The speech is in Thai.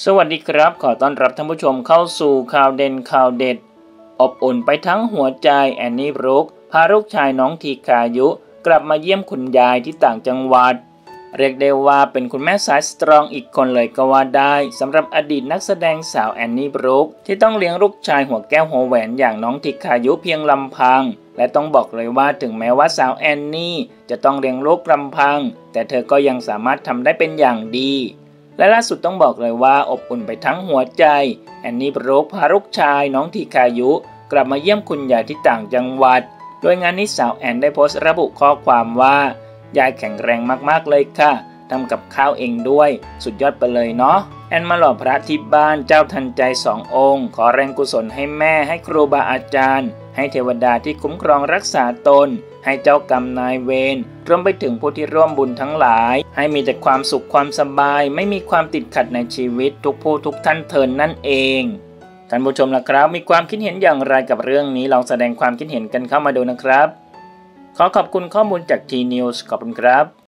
สวัสดีครับขอต้อนรับท่านผู้ชมเข้าสู่ข่าวเด่นข่าวเด็ดอบอุ่นไปทั้งหัวใจแอนนี่บรูคพาลูกชายน้องทีคายุกลับมาเยี่ยมคุณยายที่ต่างจังหวัดเรียกได้ว่าเป็นคุณแม่สายสตรองอีกคนเลยก็ว่าได้สำหรับอดีตนักแสดงสาวแอนนี่บรูคที่ต้องเลี้ยงลูกชายหัวแก้วหัวแหวนอย่างน้องทีคายุเพียงลำพังและต้องบอกเลยว่าถึงแม้ว่าสาวแอนนี่จะต้องเลี้ยงลูกลำพังแต่เธอก็ยังสามารถทำได้เป็นอย่างดีและล่าสุดต้องบอกเลยว่าอบอุ่นไปทั้งหัวใจแอนนี่บรูคพาลูกชายน้องทีคายุกลับมาเยี่ยมคุณยายที่ต่างจังหวัดโดยงานนี้สาวแอนได้โพสต์ระบุข้อความว่ายายแข็งแรงมากๆเลยค่ะทำกับข้าวเองด้วยสุดยอดไปเลยเนาะแอนมาหล่อพระที่บ้านเจ้าทันใจ2 องค์ขอแรงกุศลให้แม่ให้ครูบาอาจารย์ให้เทวดาที่คุ้มครองรักษาตนให้เจ้ากรรมนายเวรรวมไปถึงผู้ที่ร่วมบุญทั้งหลายให้มีแต่ความสุขความสบายไม่มีความติดขัดในชีวิตทุกผู้ทุกท่านเทินนั่นเองท่านผู้ชมล่ะครับมีความคิดเห็นอย่างไรกับเรื่องนี้ลองแสดงความคิดเห็นกันเข้ามาดูนะครับขอขอบคุณข้อมูลจาก T News ขอบคุณครับ